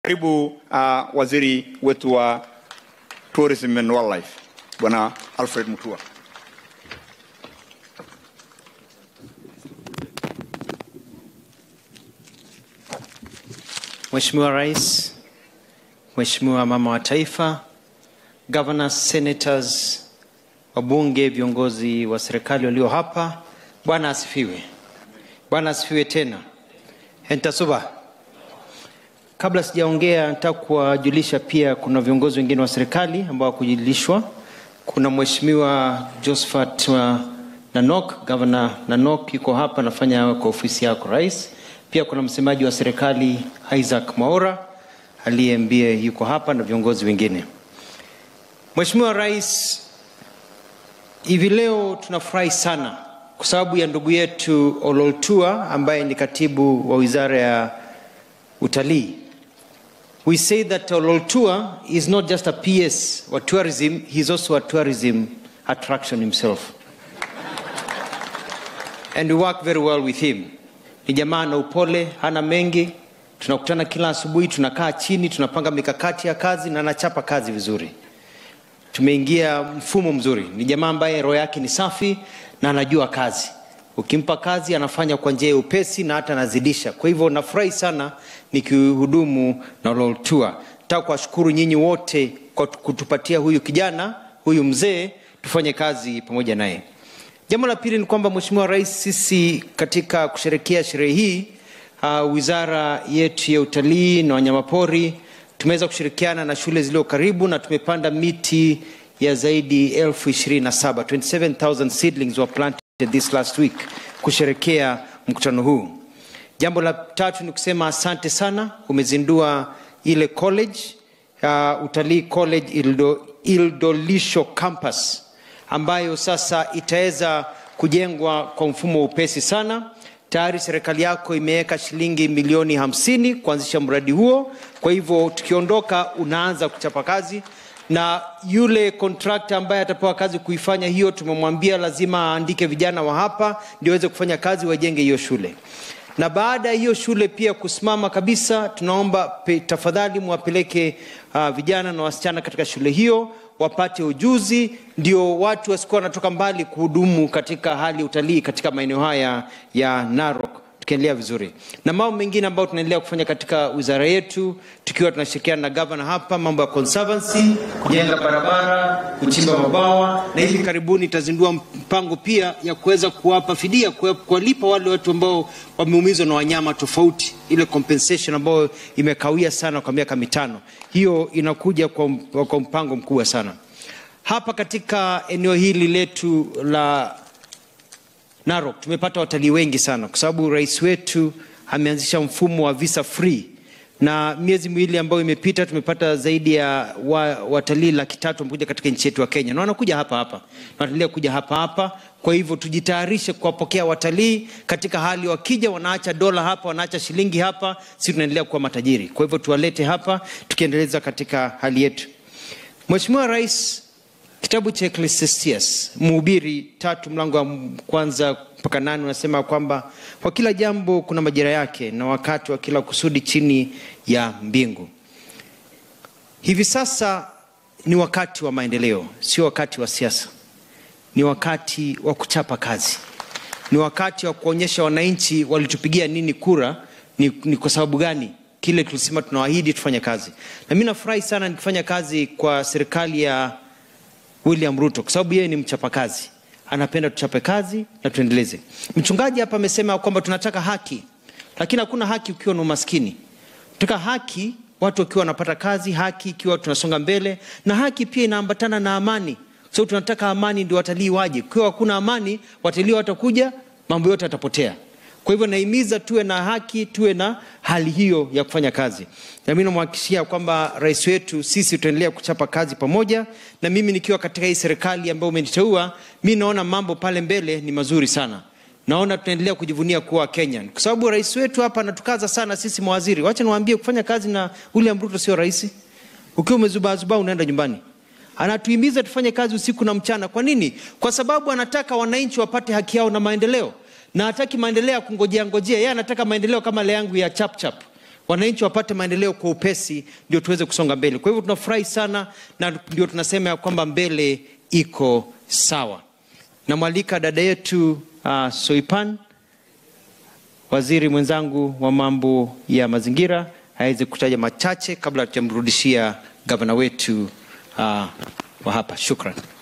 Karibu waziri wetu wa Tourism and Wildlife, Bwana Alfred MUTUA. Mheshimiwa Rais, Mheshimiwa Mama wa Taifa, Governors, Senators, wabunge, viongozi wa serikali walio hapa, Bwana asifiwe. Bwana asifiwe tena. Entasuba. Kabla sijaongea nataka kuwajulisha pia kuna viongozi wengine wa serikali ambao kujulishwa. Kuna Mheshimiwa Josephat Narok, Governor Narok yuko hapa anafanya kwa ofisi yako Rais. Pia kuna msemaji wa serikali Isaac Maora aliyembie yuko hapa na viongozi wengine. Mheshimiwa Rais, hivi leo tunafurahi sana kwa sababu ya ndugu yetu RUTO ambaye ni katibu wa Wizara ya Utalii. We say that RUTO is not just a PS or tourism, he's also a tourism attraction himself. And we work very well with him. Ni jamaa na upole, hana mengi, tunakutana kila asubuhi, tunakaa chini, tunapanga mikakati ya kazi na anachapa kazi vizuri. Tumeingia mfumo mzuri. Ni jamaa ambaye roho yake ni safi na anajua kazi. Ukimpa kazi anafanya kwa njia ya upesi na hata anazidisha. Kwa hivyo nafurahi sana nikihudumu na RUTO. Nataka kuwashukuru nyinyi wote kwa kutupatia huyu kijana, huyu mzee, tufanye kazi pamoja naye. Jambo la pili ni kwamba Mheshimiwa Rais, sisi katika kusherehekea sherehe hii, wizara yetu ya utalii na wanyamapori tumeweza kushirikiana na shule zilizo karibu na tumepanda miti ya zaidi 27,000. 27,000 seedlings were planted this last week kusherehekea mkutano huu. Jambo la tatu ni kusema asante sana, umezindua ile college, utalii college Ildolisho campus ambayo sasa itaweza kujengwa kwa mfumo upesi sana. Tayari serikali yako imeweka shilingi milioni 50 kuanzisha mradi huo. Kwa hivyo tukiondoka unaanza kuchapa kazi na yule contractor ambaye atapewa kazi kuifanya hiyo tumemwambia lazima aandike vijana wa hapa ndio waweze kufanya kazi wajenge hiyo shule. Na baada ya hiyo shule pia kusimama kabisa, tunaomba tafadhali muwapeleke vijana na wasichana katika shule hiyo wapate ujuzi, ndio watu wasikuwa wanatoka mbali kuhudumu katika hali utalii katika maeneo haya ya Narok. Tukiendelea vizuri na mambo mengine ambayo tunaendelea kufanya katika wizara yetu, tukiwa tunashirikiana na governor hapa, mambo ya conservancy, kujenga barabara, kuchimba mabawa, na hivi karibuni tazindua mpango pia ya kuweza kuwapa fidia, kuwalipa wale watu ambao wameumizwa na wanyama tofauti, ile compensation ambayo imekawia sana kwa miaka 5. Hiyo inakuja kwa mpango mkubwa sana. Hapa katika eneo hili letu la Narok tumepata watalii wengi sana kwa sababu rais wetu ameanzisha mfumo wa visa free, na miezi miwili ambayo imepita tumepata zaidi ya watalii 300,000 wamekuja katika nchi yetu ya Kenya na wanakuja hapa na wataendelea kuja hapa. Kwa hivyo tujitayarishe kuwapokea watalii katika hali wakija wanaacha dola hapa, wanaacha shilingi hapa, sisi tunaendelea kuwa matajiri. Kwa hivyo tuwalete hapa tukiendeleza katika hali yetu. Mheshimiwa Rais, kitabu cha Ecclesiastes Mhubiri 3 mlango wa 1 mpaka 8 unasema kwamba kwa kila jambo kuna majira yake na wakati wa kila kusudi chini ya mbingu. Hivi sasa ni wakati wa maendeleo, sio wakati wa siasa. Ni wakati wa kuchapa kazi. Ni wakati wa kuonyesha wananchi walitupigia nini kura, ni kwa sababu gani kile tulisema tunawaahidi tufanye kazi. Na mimi nafurahi sana nikifanya kazi kwa serikali ya William RUTO kwa sababu yeye ni mchapakazi. Anapenda tuchape kazi na tuendeleze. Mchungaji hapa amesema kwamba tunataka haki. Lakini hakuna haki ukiwa na umaskini. Tunataka haki watu wakiwa wanapata kazi, haki ikiwa tunasonga mbele, na haki pia inaambatana na amani. So tunataka amani ndio watalii waje. Kwa hakuna amani, watalii watakuja, mambo yote yatapotea. Kwa hivyo naimiza tuwe na haki, tuwe na hali hiyo ya kufanya kazi. Na mimi namhakikishia kwamba rais wetu sisi tutaendelea kuchapa kazi pamoja, na mimi nikiwa katika hii serikali ambayo umeniteua, mimi naona mambo pale mbele ni mazuri sana. Naona tunaendelea kujivunia kuwa Kenya. Kwa sababu rais wetu hapa anatukaza sana sisi mawaziri. Wacha niwaambie kufanya kazi na William RUTO sio rahisi. Ukiwa umezubaa unaenda nyumbani. Anatuhimiza tufanye kazi usiku na mchana. Kwa nini? Kwa sababu anataka wananchi wapate haki yao na maendeleo. Na hataki maendeleo ya kungojea. Yeye anataka maendeleo kama ile yangu ya chap chap. wananchi wapate maendeleo kwa upesi, ndio tuweze kusonga mbele. Kwa hivyo tunafurahi sana na ndio tunasema ya kwamba mbele iko sawa. Namwalika dada yetu Soipan, waziri mwenzangu wa mambo ya mazingira, aweze kutaja machache kabla tujamrudishia gavana wetu wa hapa. Shukran.